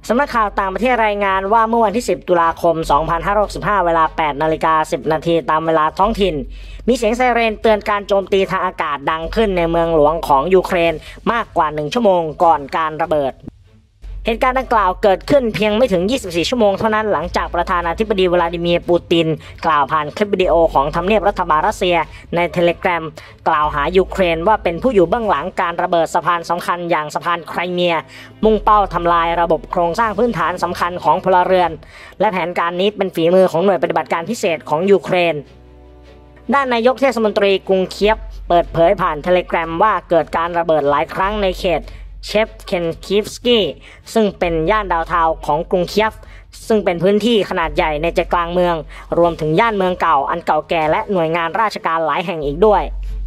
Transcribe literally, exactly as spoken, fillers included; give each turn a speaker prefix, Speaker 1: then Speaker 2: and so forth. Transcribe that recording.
Speaker 1: สำนักข่าวต่างประเทศรายงานว่าเมื่อวันที่สิบตุลาคมสองพันห้าร้อยหกสิบห้าเวลา แปดนาฬิกาสิบนาทีตามเวลาท้องถิ่นมีเสียงไซเรนเตือนการโจมตีทางอากาศดังขึ้นในเมืองหลวงของยูเครนมากกว่าหนึ่งชั่วโมงก่อนการระเบิดเหตุการณ์ดังกล่าวเกิดขึ้นเพียงไม่ถึงยี่สิบสี่ชั่วโมงเท่านั้นหลังจากประธานาธิบดีวลาดิเมียร์ปูตินกล่าวผ่านคลิปวิดีโอของทำเนียบรัฐบาลรัสเซียในเทเลแกรมกล่าวหายูเครนว่าเป็นผู้อยู่เบื้องหลังการระเบิดสะพานสำคัญอย่างสะพานไครเมียมุ่งเป้าทำลายระบบโครงสร้างพื้นฐานสำคัญของพลเรือนและแผนการนี้เป็นฝีมือของหน่วยปฏิบัติการพิเศษของยูเครนด้านนายกเทศมนตรีกรุงเคียฟเปิดเผยผ่านเทเลแกรมว่าเกิดการระเบิดหลายครั้งในเขตเชฟเคนคิฟสกี้ซึ่งเป็นย่านดาวเทาว์ของกรุงเคียฟซึ่งเป็นพื้นที่ขนาดใหญ่ในใจกลางเมืองรวมถึงย่านเมืองเก่าอันเก่าแก่และหน่วยงานราชการหลายแห่งอีกด้วย